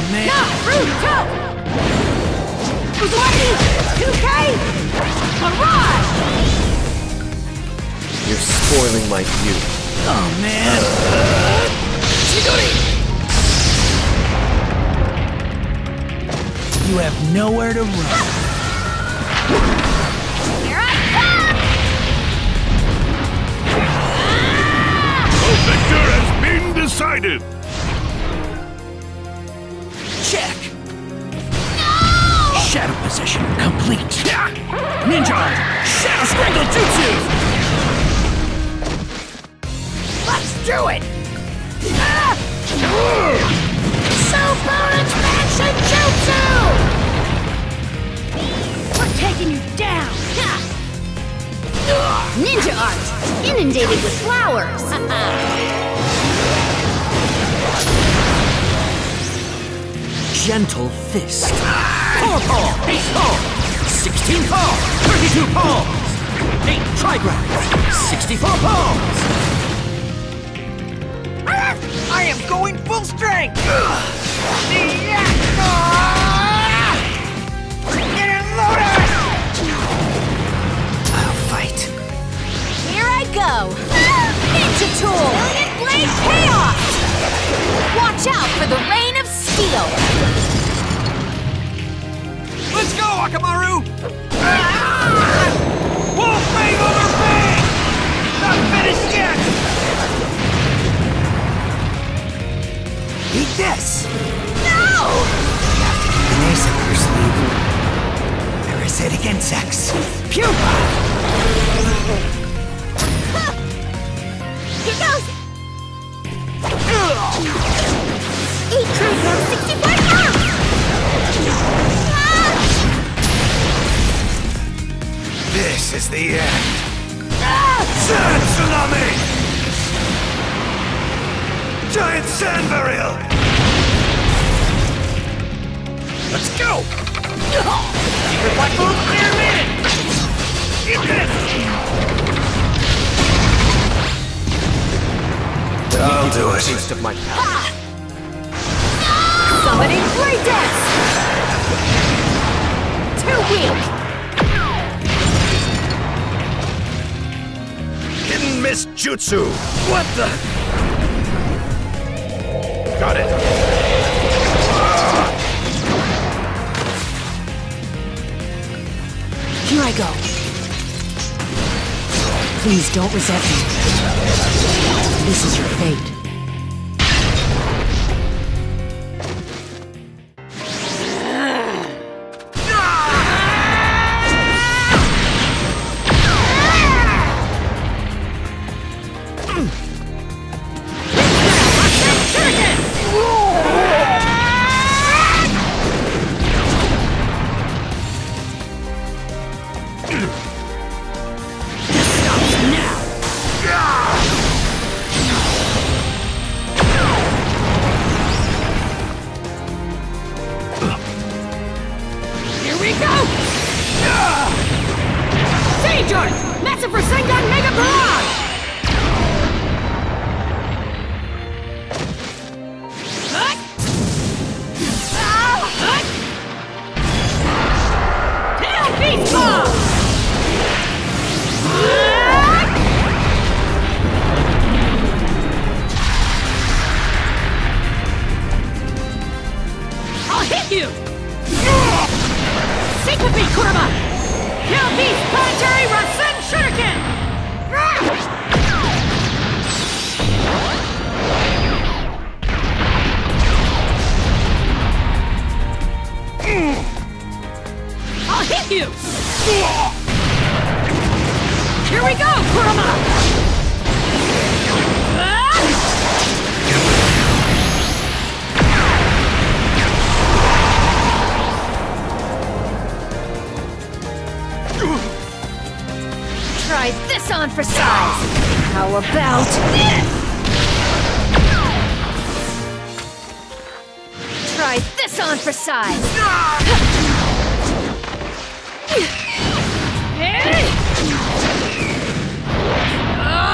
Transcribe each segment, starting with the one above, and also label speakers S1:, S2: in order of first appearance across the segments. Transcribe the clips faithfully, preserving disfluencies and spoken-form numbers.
S1: man.
S2: Naruto! Uzumaki! two K! Alright!
S3: You're spoiling my view.
S1: Oh, man.
S2: Chidori!
S1: You have nowhere to run.
S2: Here I come!
S4: The victor has been decided!
S1: Check. Shadow possession complete. Ninja Art, Shadow Strangle Jutsu!
S2: Let's do it! Super Expansion Jutsu! We're taking you down! Ninja art, inundated with flowers!
S1: Gentle Fist. Four palm, eight palm, sixteen palms, thirty-two palms, eight trigrams, sixty-four palms.
S5: I am going full strength!
S1: I'll fight.
S2: Here I go! Ninja Tool! Brilliant Blade Chaos! Watch out for the Rain of Steel!
S5: Let's go, Akamaru! Wolf Bang over Bang! Not finished yet!
S1: Eat this!
S2: No!
S1: You have to keep an ace up your sleeve. Parasitic insects. Pupa!
S2: Here goes! Eight trigrams, sixty-four pounds! Ah!
S4: This is the end!
S2: Ah!
S4: Sand Tsunami! Giant Sand Burial! Let's go!
S5: Secret Black Move, clear in! Eat this!
S4: I'll do it.
S3: Taste of my power.
S2: Summoning Blade Dance! Too weak!
S4: Hidden Mist Jutsu! What the? Got it.
S2: Here I go. Please don't resent me. This is your fate. Massive Rasengan Mega Barrage! Tail Beast Ball! I'll hit you! Syncope Kurama! Tail Beast Planetary Rasen Shuriken! I'll hit you! Here we go, Kurama! Try this on for size! How about this? Try this on for size!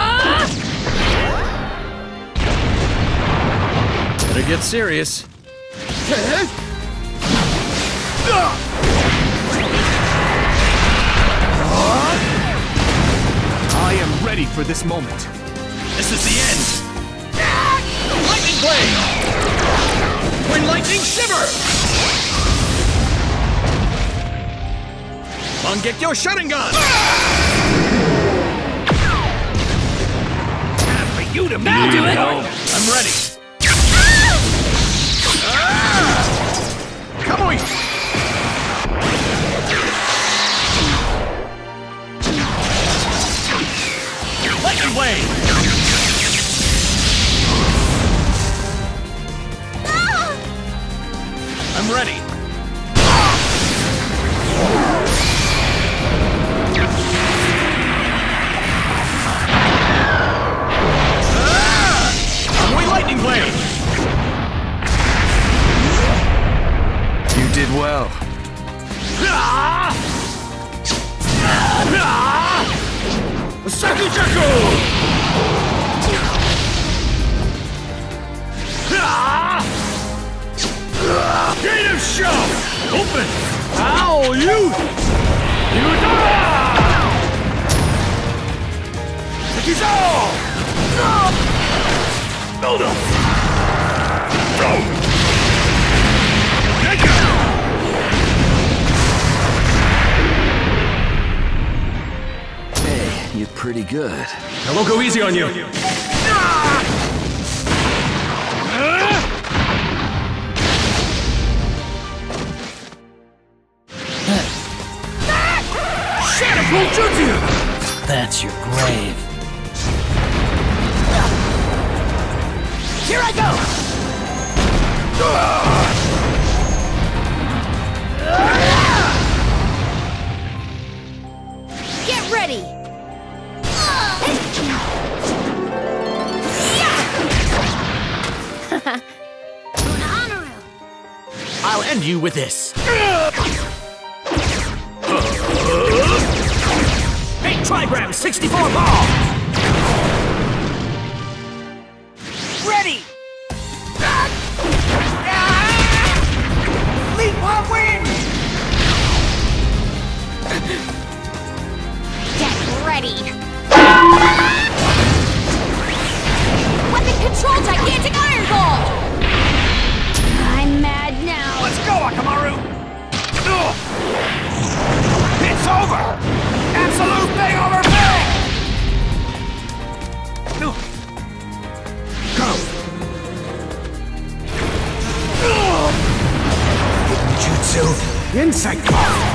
S3: Better get serious.
S6: I am ready for this moment.
S4: This is the end! Lightning Blade! Twin Lightning Shiver! Mangekyo Sharingan! Time for you to
S5: That'll do it!
S4: I'm ready! Come on! Lightning Blade! I'm ready! Tomoe Lightning Blade!
S3: You did well.
S4: Sakujaku! Gate of Shock! Open! Ow, you! Yudara! Kizo! Build up!
S3: Hey, you're pretty good.
S4: I won't go easy on you. Shadow Jutsu!
S1: That's your grave.
S5: Here I go!
S2: Get ready!
S5: I'll end you with this. Hey, Trigram sixty-four ball! Ready! Leap on wind!
S2: Get ready! Weapon control gigantic iron ball! I'm mad now.
S4: Let's go, Akamaru! It's over! Absolute thing over thing! Go!
S1: Jutsu.
S4: Insect Ball!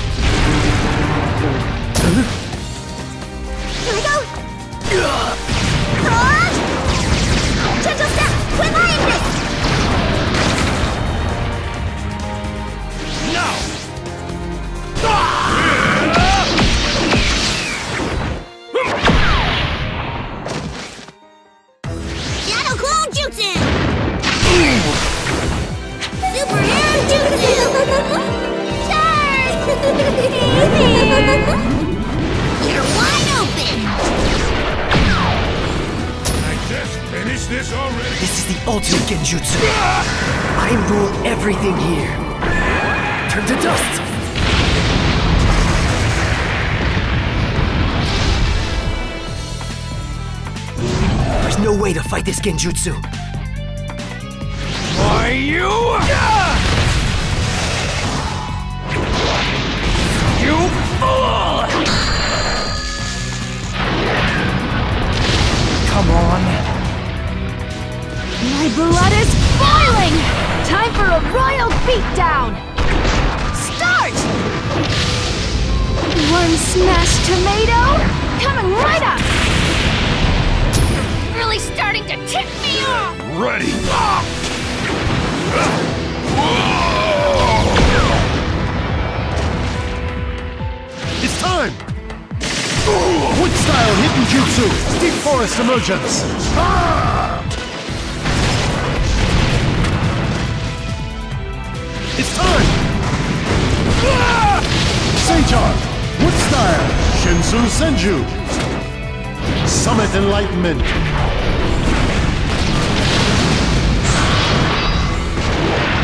S2: Here we go! Cross! Gentle step! Twin Lion Fist!
S4: No!
S2: Shadow Clone Jutsu! Superhero Jutsu! Charge! You're wide open!
S4: I just finished this already?
S1: This is the ultimate genjutsu. I rule everything here. Turn to dust! There's no way to fight this genjutsu.
S4: Are you? You fool!
S1: Come on.
S2: My blood is boiling! Time for a royal beatdown! Start! One smashed tomato coming right up! You're really starting to tick me off!
S4: Ready!
S6: It's time! Wood style hidden jutsu! Deep forest emergence! It's time! Sage Arc! Wood style! Shinsu Senju! Summit Enlightenment!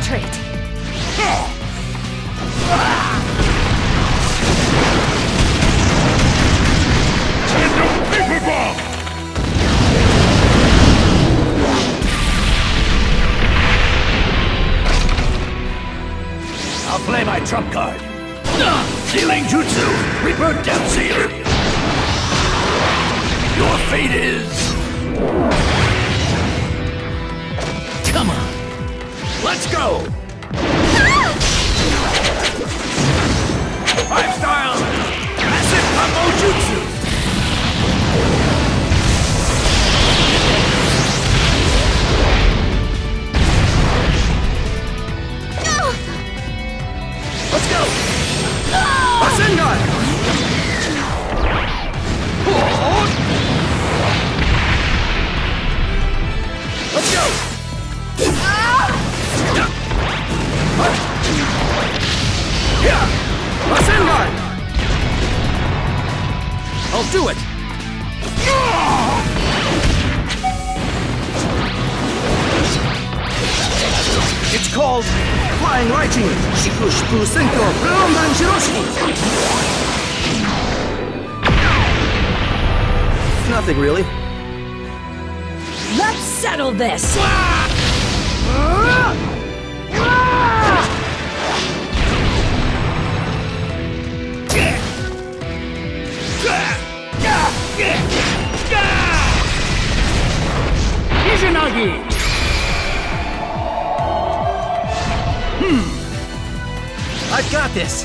S2: Concentrate!
S4: Paper bomb! I'll play my trump card. Sealing Jutsu! Reaper Death Seal! Your fate is... Come on! Let's go! Five style! Massive combo Jutsu! Let's go! Rasengan! Let's go! Yeah! Rasengan! I'll do it! It's called Flying Lightning! Shiku Shiku Senko Rondan Shiroshiki! Nothing really.
S2: Let's settle this!
S5: Izanagi!
S4: I've got this!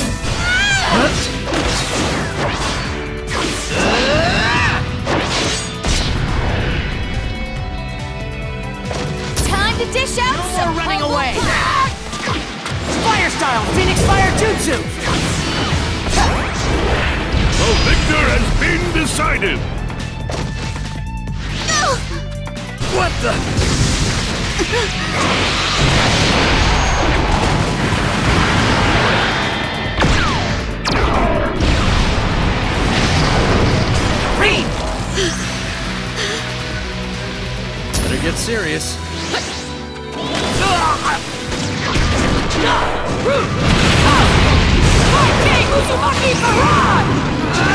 S2: Time to dish out
S5: No
S2: some
S5: more running
S2: humble
S5: away.
S2: pie.
S5: Fire style! Phoenix Fire Jutsu!
S4: The victor has been decided! What the?
S5: Read!
S3: Better get serious.
S5: King Uzumaki Parade!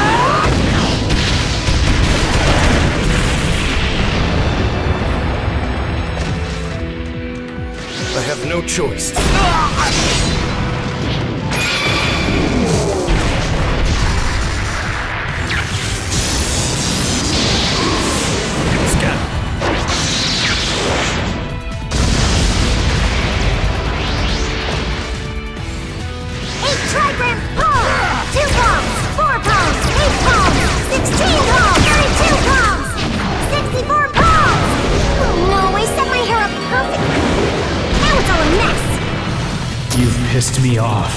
S3: I have no choice.
S2: Eight trigram palms! Two palms! Four palms! Eight palms! Sixteen palms! Thirty-two palms! Sixty-four palms! Oh no, I set my hair up perfectly! Now it's all a mess!
S7: You've pissed me off.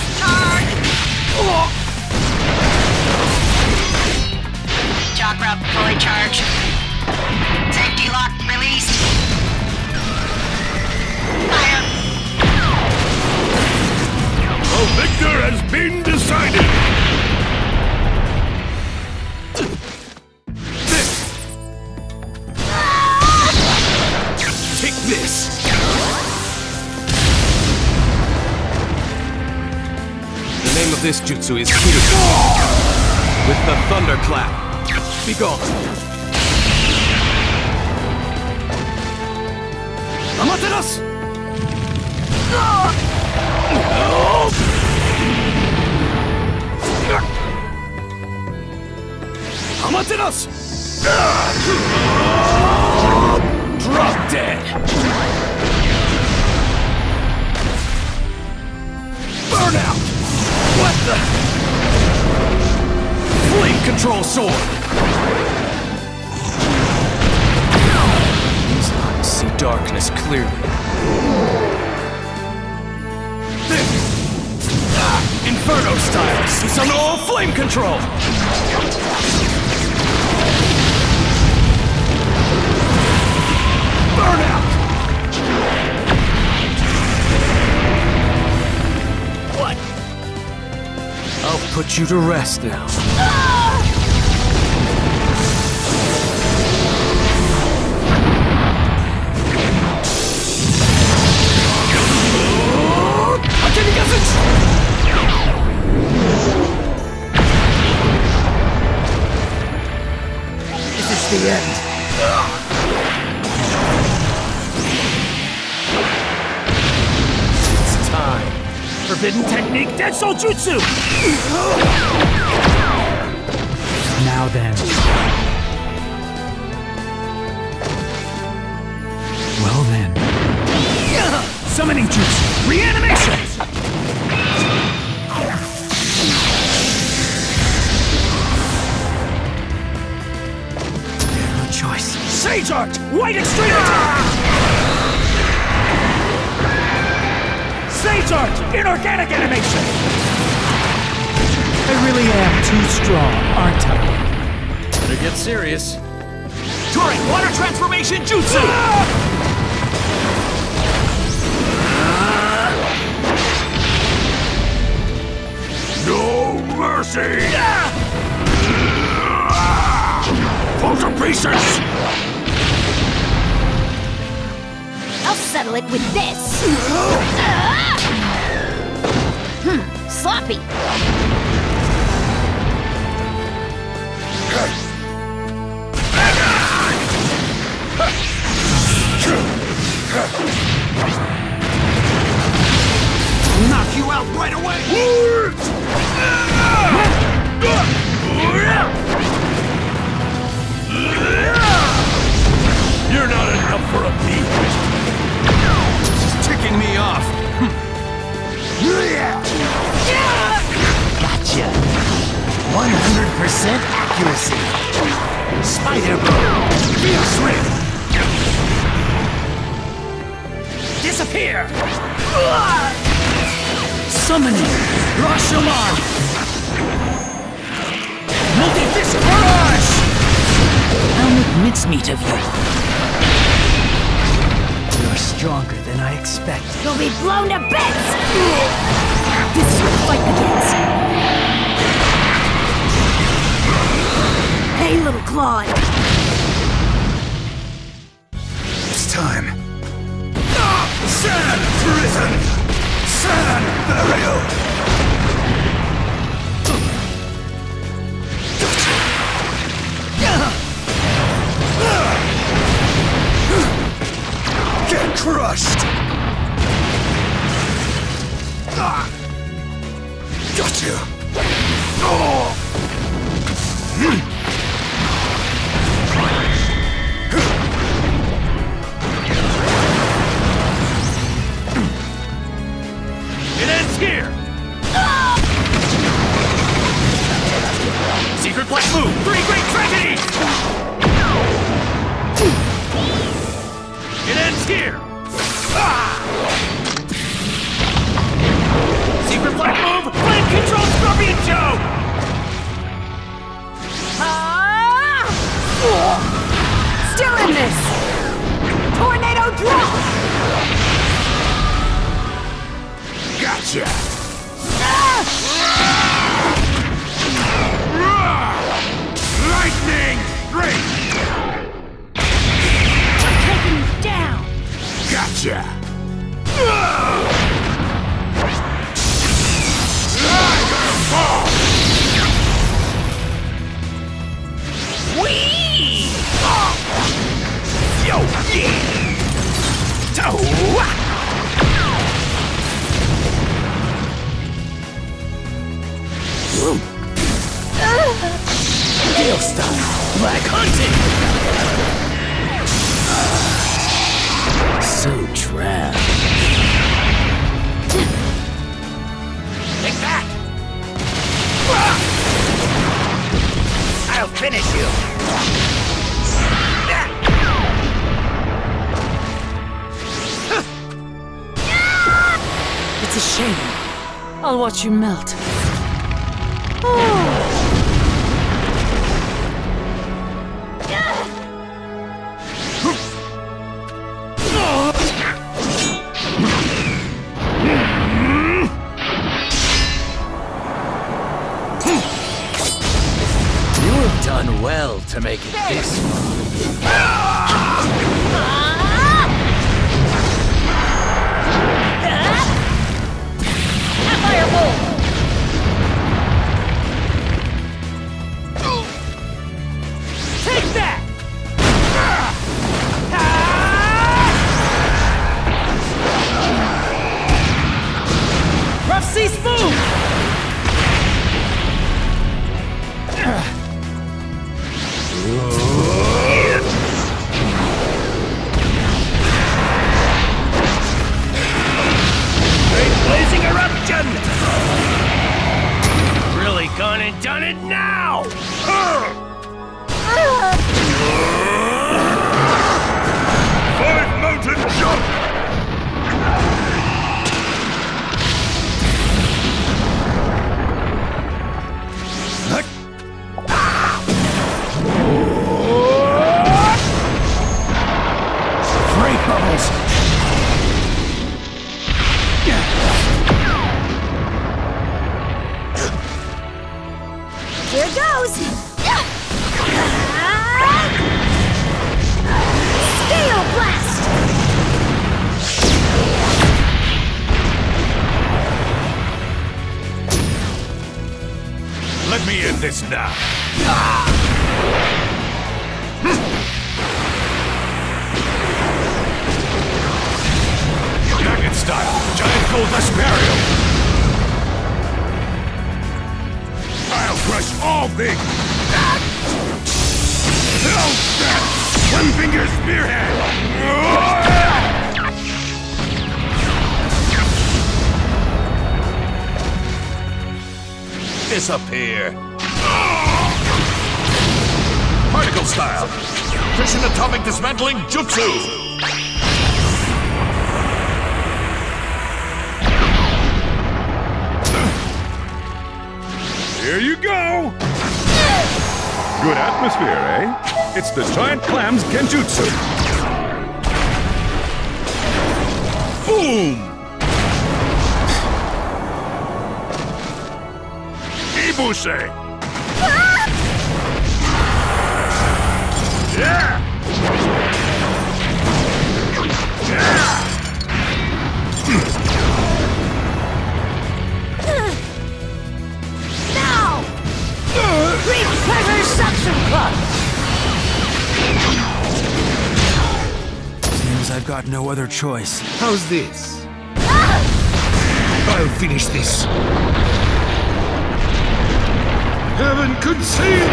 S8: Chakra fully charged. Safety lock released. Fire!
S4: The victor has been decided! Take this!
S3: The name of this jutsu is Kiryu. With the thunderclap. Be gone.
S4: Amaterasu! Amaterasu! Drop dead! Burnout! What the? Flame control sword!
S3: These eyes see darkness clearly.
S4: Inferno style! Susanoo flame control! Burnout! What?
S3: I'll put you to rest now.
S5: forbidden technique, Dead Soul Jutsu!
S7: Now then. Well then.
S5: Summoning Jutsu! Reanimation!
S1: No choice.
S5: Sage Art! White Extreme Attack! Sage Art! Inorganic Animation!
S7: I really am too strong, aren't I?
S3: Better get serious.
S5: Touring Water Transformation Jutsu! No mercy! Fall to pieces!
S2: I'll settle it with this. Hmm, sloppy.
S5: Knock you out right away!
S3: You're not enough for a beat. Just ticking me off.
S1: Gotcha. one hundred percent accuracy. Spider Blow. Feel Swift.
S5: Disappear!
S7: Summoning Rashomon!
S5: Multi-Fist Barrage!
S1: I'll make mincemeat of you. You're stronger than I expected.
S2: You'll be blown to bits! This is what the fight begins. Hey, little Claude.
S1: It's time.
S5: Sand Prison! Sand Burial! Get crushed! Gotcha! Oh. It ends here! Secret Black Move! Three Great Tragedies! It ends here! Secret Black Move! Flame Control Scorpion Joe!
S2: Ah! Still in this! Tornado Drop!
S5: Gotcha! Lightning Strike!
S2: Taking you down!
S5: Gotcha! Tiger Ball! Whee! Yo! Yeah! Toe! Steel Style! Black Hunting! So trapped. Take that! I'll finish you!
S9: It's a shame. I'll watch you melt.
S1: You've done well to make it this far.
S5: Take that! Rough Beast move! Great blazing eruption! Really gone and done it now!
S6: Five mountain jump!
S1: Great bubbles!
S2: Here goes! Scale blast!
S6: Let me end this now. Dragon style, giant goldless burial. I'll crush all things. One finger spearhead. Disappear. Particle style. Fission atomic dismantling jutsu. Here you go. Good atmosphere, eh? It's the Giant Clam's Genjutsu. Boom! Ibushe! Yeah! Yeah!
S2: Now!
S9: Retrigger suction cup!
S1: Seems I've got no other choice.
S4: How's this?
S1: I'll finish this.
S6: Heaven conceal!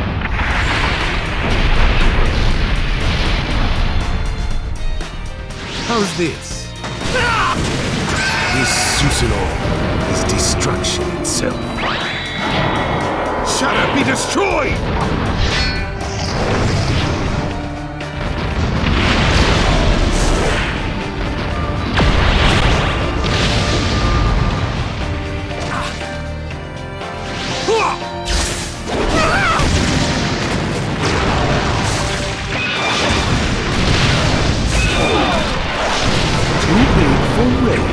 S4: How's this?
S6: This Susanoo is destruction itself.
S4: Shut up, be destroyed!
S6: Too big for rain.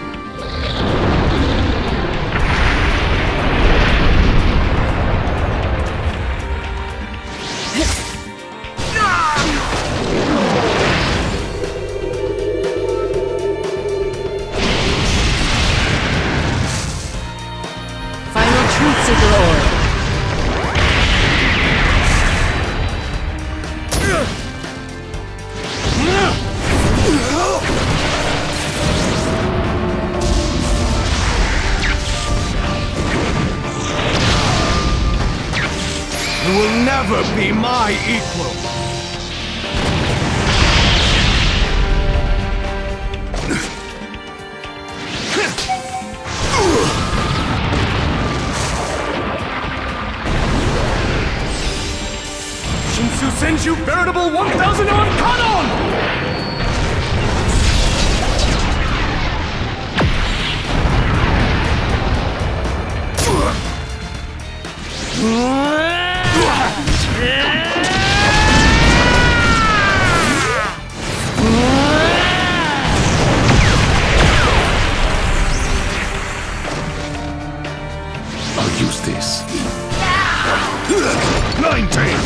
S9: Final truth signal order.
S3: You will never be my equal! Shinsu Senju Veritable one thousand on Kanon!
S6: I'll use this. Nineteen!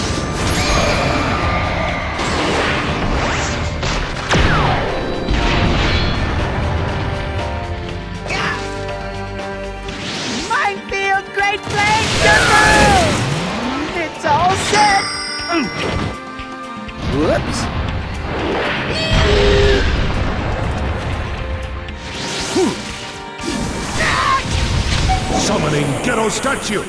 S5: Minefield Great Flame Jumbo! It's all set!
S4: Whoops!
S6: stunning ghetto statue!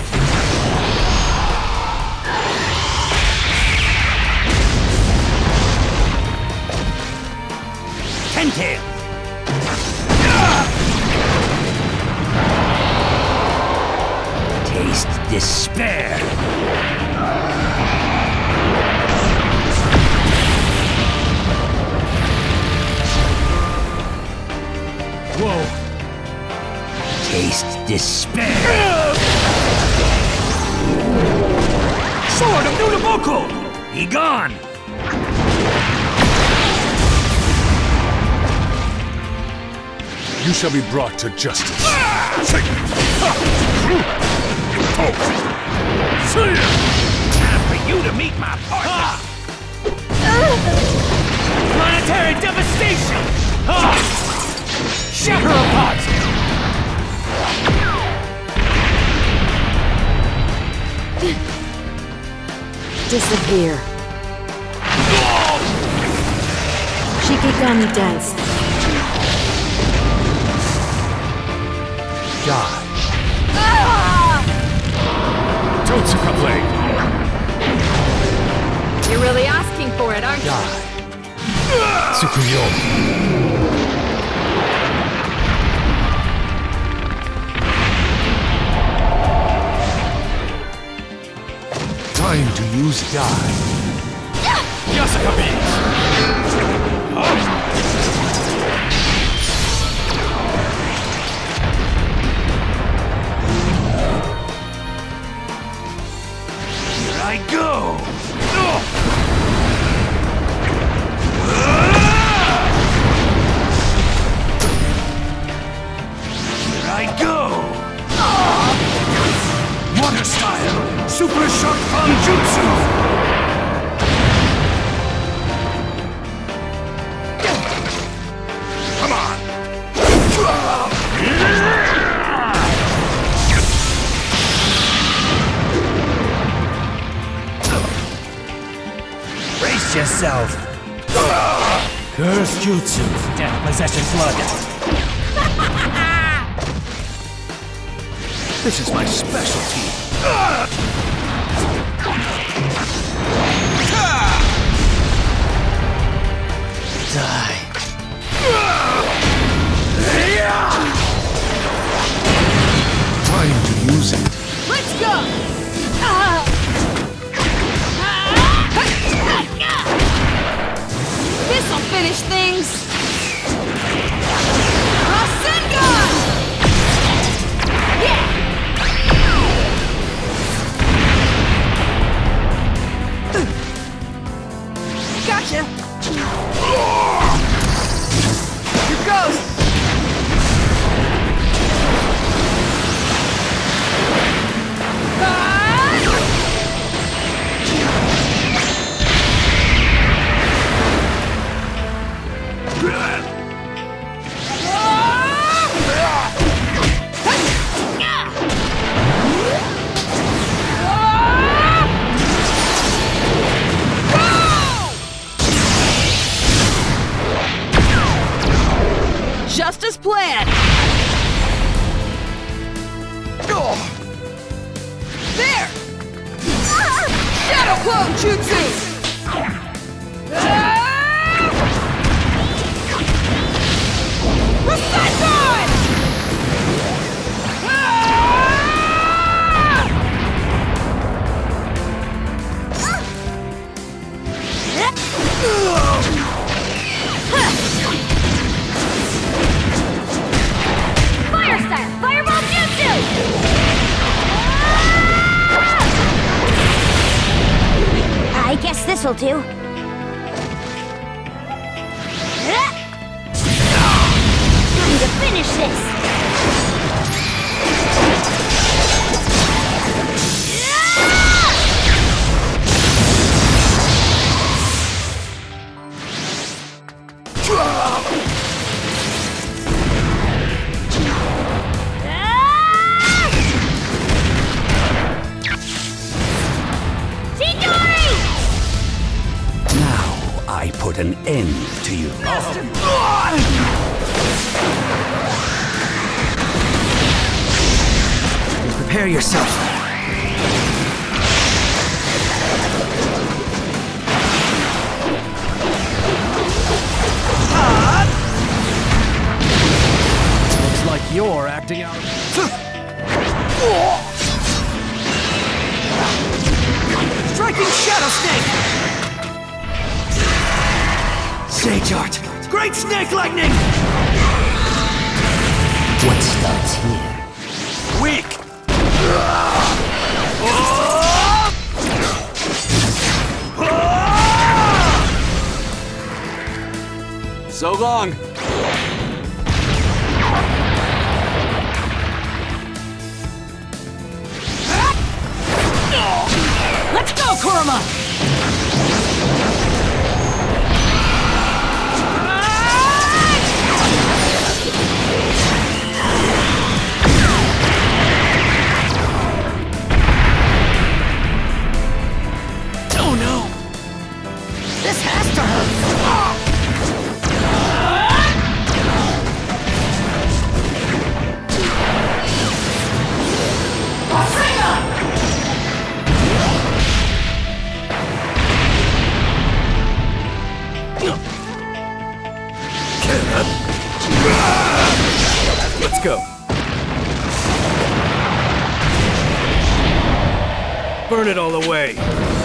S1: Ten-tail! Taste despair!
S7: Whoa!
S1: Taste despair! Sword of Nunaboku! Be gone!
S6: You shall be brought to justice.
S1: Time for you to meet my partner!
S5: Planetary devastation! Ah! Shatter apart!
S9: Disappear. Shikigami dance.
S6: Die. Totsuka blade.
S9: You're really asking for it, aren't you?
S6: Die. Tsukuyomi. Time to use die.
S5: Yasuka beams!
S1: Here I go! Here I go! Water style! Super Shock Bomb Jutsu! Come on! Brace yourself!
S7: Curse Jutsu. Death Possession Blood.
S1: This is my specialty! Die!
S6: Time to use it.
S9: Let's go! This'll finish things! Rasengan! Yeah! Gotcha! Here goes! Just as planned! There! Shadow Clone Jutsu! Rasengan!
S2: Fire style! Fireball Jutsu! I guess this'll do. Time to finish this!
S1: I put an end to you. Prepare yourself.
S7: Looks like you're acting out.
S4: Striking Shadow Snake!
S1: Sage Art.
S4: Great Snake Lightning!
S1: What starts here?
S4: Weak!
S3: So long.
S9: Let's go, Kurama!
S7: Oh no!
S9: This has to hurt!
S3: Let's go. Burn it all away.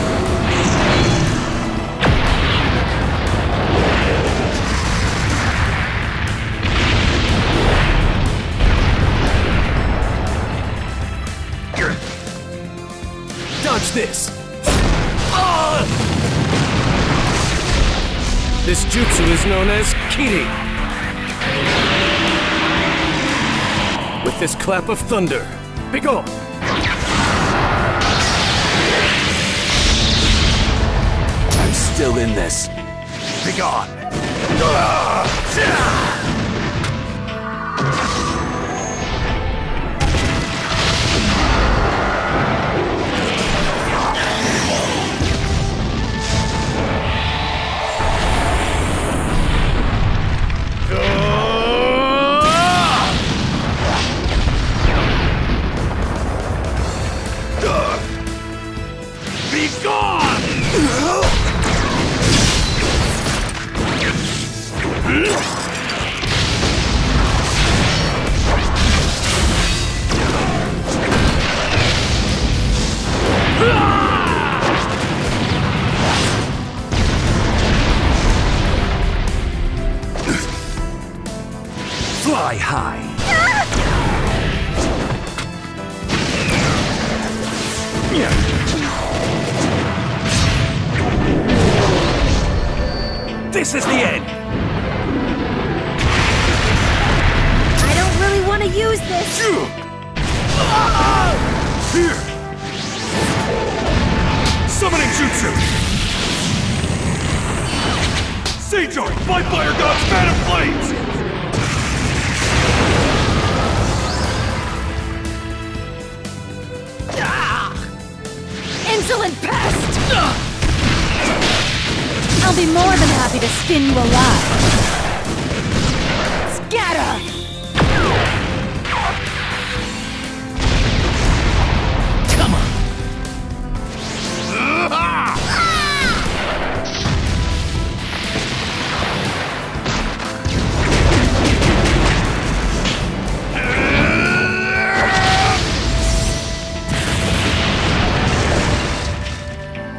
S3: Dodge this. This jutsu is known as Kiri. With this clap of thunder, begone! I'm still in this. Begone!
S1: Fly high.
S4: This is the end!
S2: I don't really want to use this.
S6: Here! Summoning Jutsu! Sage Art, by Fire God's Fan of Flames!
S9: Insolent pest! I'll be more than happy to skin you alive. Scatter!